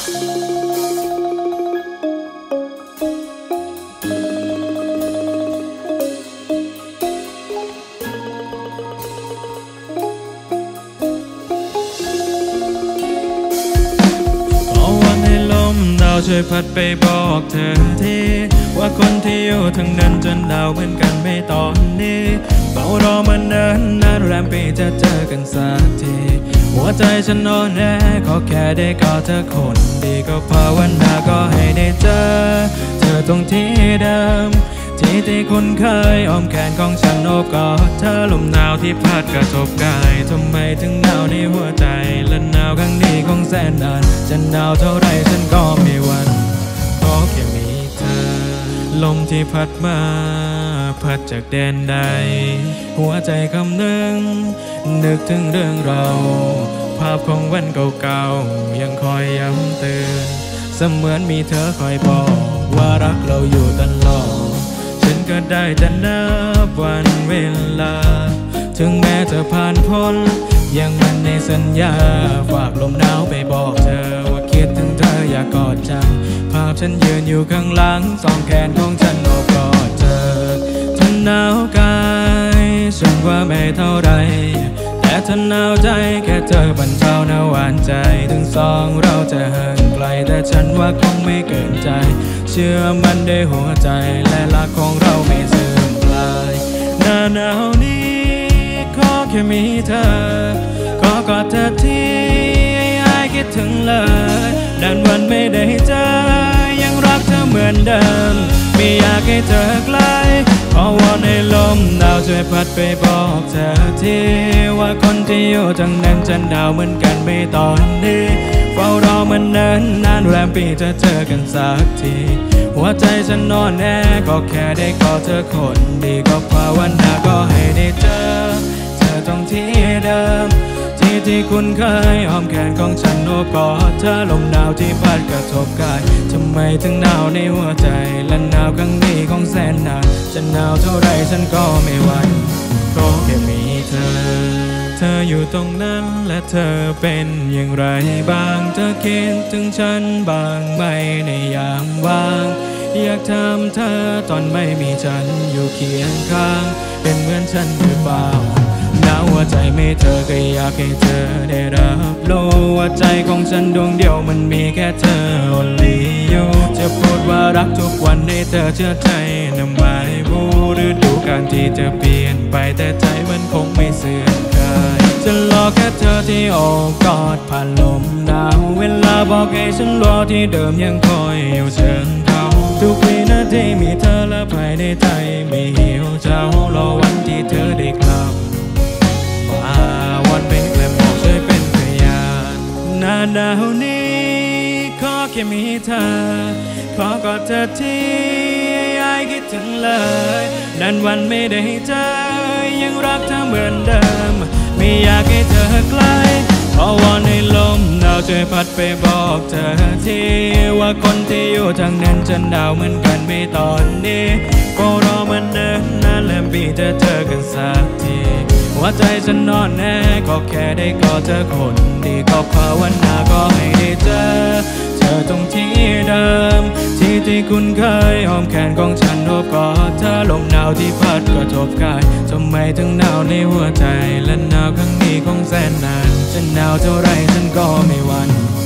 ช่วยพัดไปบอกเธอทีว่าคนที่อยู่ทั้งนั้นจนดาวเหมือนกันไม่ตอนนี้เฝ้ารอมาเนิ่นนานแรมปีจะเจอกันสักทีหัวใจฉันนอนแน่ขอแค่ได้กอดเธอคนดีก็ภาวนาก็ให้ได้เจอเธอตรงที่เดิมที่คุ้นเคยอ้อมแขนของฉันโอบกอดเธอลมหนาวที่พัดกระทบกายทำไมถึงหนาวในหัวใจและหนาวครั้งนี้คงแสนนานจะหนาวเท่าไรฉันก็ไม่หวั่นขอแค่มีเธอลมที่พัดมาพัดจากแดนใดหัวใจคำนึงนึกถึงเรื่องเราภาพของวันเก่าๆยังคอยย้ำเตือนเสมือนมีเธอคอยบอกว่ารักเราอยู่ตลอดฉันก็ได้แต่นับวันเวลาถึงแม้จะผ่านพ้นยังมันในสัญญาฝากลมหนาวไปบอกเธอว่าคิดถึงเธออยากกอดจังภาพฉันยืนอยู่ข้างหลังสองแขนของฉันโอบกอดเธอเธอหนาวกายฉันว่าไม่เท่าไรแต่เธอหนาวใจแค่เธอบรรเทาหนาวหวานใจถึงสองเราจะห่างไกลแต่ฉันว่าคงไม่เกินใจเชื่อมันได้หัวใจและรักของเราไม่เสื่อมคลายหน้าหนาวนี้ขอแค่มีเธอขอกอดเธอที่ให้คิดถึงเลยดันวันไม่ได้เจอยังรักเธอเหมือนเดิมไม่อยากให้เธอไกลขอวอนให้ลมหนาวช่วยพัดไปบอกเธอทีว่าคนที่อยู่ทางนั้นฉันดาวเหมือนกันไม่ตอนนี้เฝ้ารอมันเนิ่นนานแรมปีจะเจอกันสักทีหัวใจฉันนอนแน่ก็แค่ได้กอดเธอคนดีก็ภาวนาก็ให้ได้เจอเธอตรงที่เดิมที่คุ้นเคยอ้อมแขนของฉันโอบกอดเธอลมหนาวที่พัดกระทบกายทำไมถึงหนาวในหัวใจและหนาวครั้งนี้คงแสนนานจะหนาวเท่าไรฉันก็ไม่หวั่นขอแค่มีเธออยู่ตรงนั้นและเธอเป็นอย่างไรบ้างเธอคิดถึงฉันบ้างไหมในยามว่างอยากถามเธอตอนไม่มีฉันอยู่เคียงข้างเป็นเหมือนฉันหรือเปล่าหนาวหัวใจไม่เธอก็อยากให้เธอได้รับรู้ว่าใจของฉันดวงเดียวมันมีแค่เธอ only you จะพูดว่ารักทุกวันให้เธอเชื่อใจนะไม่รู้ฤดูกาลที่จะเปลี่ยนไปแต่ใจมันคงไม่เสื่อมคลายจะรอแค่เธอที่โอบกอดผ่านลมหนาวเวลาบอกให้ฉันรอที่เดิมยังคอยอยู่เชิงเขาทุกวินาทีมีเธอและภายในใจไม่หิวเจ้ารอวันที่เธอได้กลับวันเป็นแกลมบอกช่วยเป็นพยานหน้าหนาวนี้ขอแค่มีเธอขอกอดเธอที่ให้คิดถึงเลยนันวันไม่ได้เจอยังรักเธอเหมือนเดิมไม่อยากให้เธอไกลขอวอนให้ลมหนาวช่วยพัดไปบอกเธอทีว่าคนที่อยู่ทางนั้นฉันดาวเหมือนกันไม่ตอนนี้ก็รอมันเดินนานแลมปีจะเจอกันสักทีหัวใจฉันนอนแน่ก็แค่ได้กอดเธอคนดีก็ภาวนาก็ให้ได้เจอเธอตรงที่เดิมที่คุ้นเคยอ้อมแขนของฉันโอบกอดเธอลมหนาวที่พัดกระทบกายทำไมถึงหนาวในหัวใจและหนาวครั้งนี้คงแสนนานจะหนาวเท่าไรฉันก็ไม่หวั่น